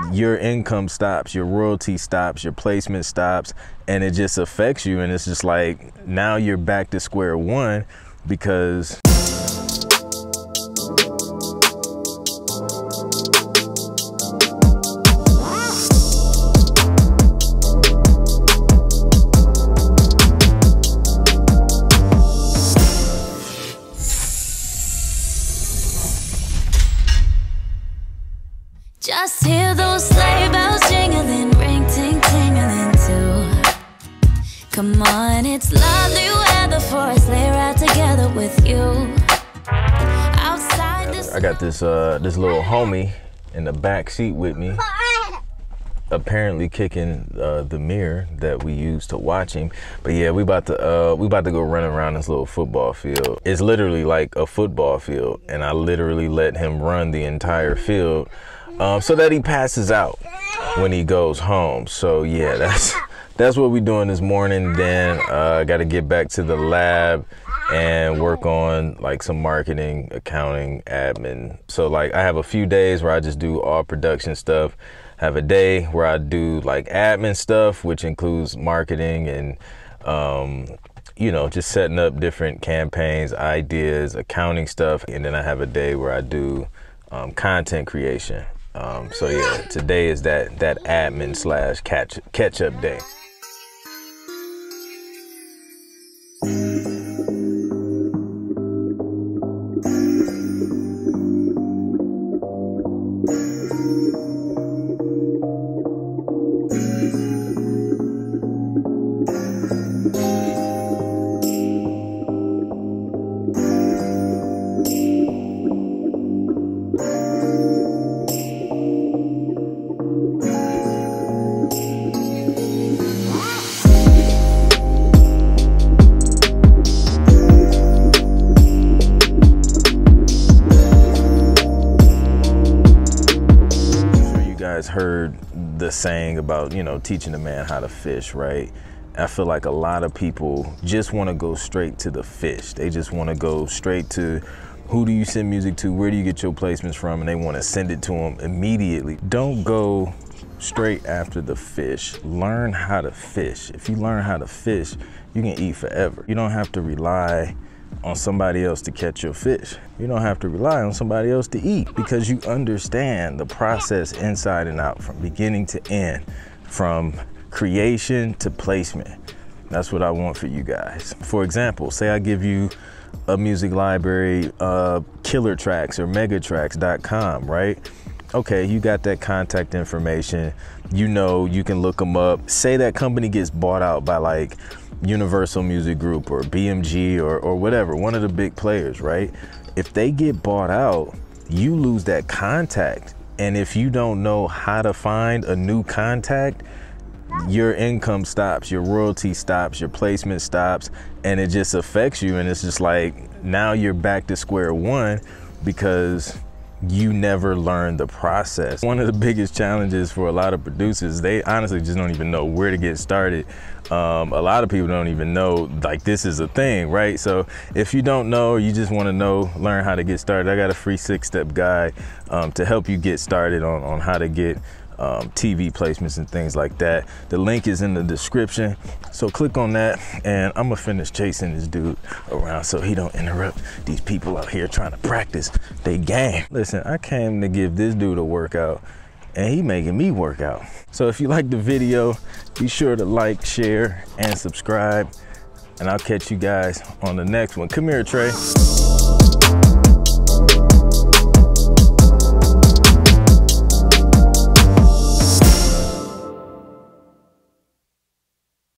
your income stops, your royalty stops, your placement stops, and it just affects you. And it's just like, now you're back to square one because just hear those sleigh bells jingling, ring ting tingling too. Come on, it's lovely weather for a sleigh ride together with you. Outside this, I got this this little homie in the back seat with me, apparently kicking the mirror that we use to watch him. But yeah, we about to go run around this little football field. It's literally like a football field, and I literally let him run the entire field so that he passes out when he goes home. So yeah, that's what we're doing this morning. Then I got to get back to the lab and work on like some marketing, accounting, admin. So like I have a few days where I just do all production stuff. Have a day where I do like admin stuff, which includes marketing and you know, just setting up different campaigns, ideas, accounting stuff. And then I have a day where I do content creation. So yeah, today is that admin slash catch up day. Heard the saying about, you know, teaching a man how to fish, right? I feel like a lot of people just want to go straight to the fish. They just want to go straight to who do you send music to, where do you get your placements from, and they want to send it to them immediately. Don't go straight after the fish. Learn how to fish. If you learn how to fish, you can eat forever. You don't have to rely on somebody else to catch your fish. You don't have to rely on somebody else to eat, because you understand the process inside and out, from beginning to end, from creation to placement. That's what I want for you guys. For example, say I give you a music library, Killer Tracks or Megatracks.com, right? Okay, you got that contact information. You know, you can look them up. Say that company gets bought out by like Universal Music Group or BMG or whatever, one of the big players, right? If they get bought out, you lose that contact. And if you don't know how to find a new contact, your income stops, your royalty stops, your placement stops, and it just affects you. And it's just like, now you're back to square one because you never learned the process. One of the biggest challenges for a lot of producers, they honestly just don't even know where to get started. A lot of people don't even know like this is a thing, right? So if you don't know, you just want to know, learn how to get started, I got a free 6-step guide to help you get started on how to get TV placements and things like that. The link is in the description, so click on that, and I'm gonna finish chasing this dude around so he don't interrupt these people out here trying to practice they game. Listen, I came to give this dude a workout, and he making me work out. So if you like the video, be sure to like, share, and subscribe, and I'll catch you guys on the next one. Come here, Trey.